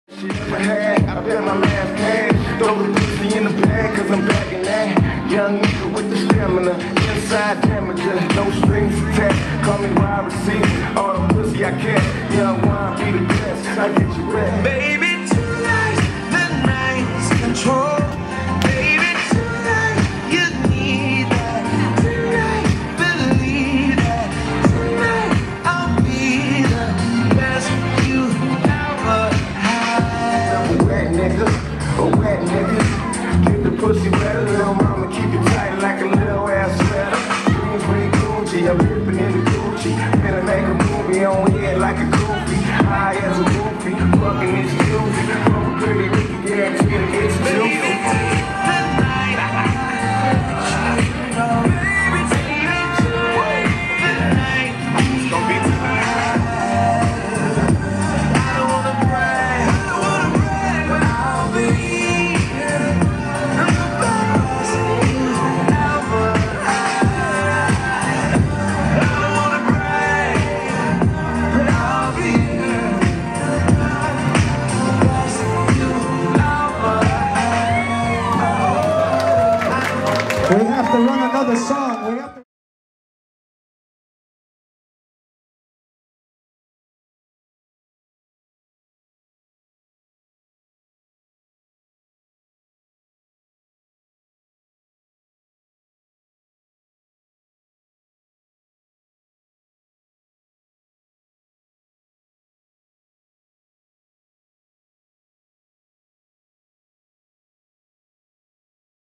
I bet my last cash. Throw the pussy in the bag, cause I'm bagging that. Young nigga with the stamina, inside damager, no strings attached. Call me wide receiver, all the pussy I catch. Young wine be the best, I get you wet. Baby.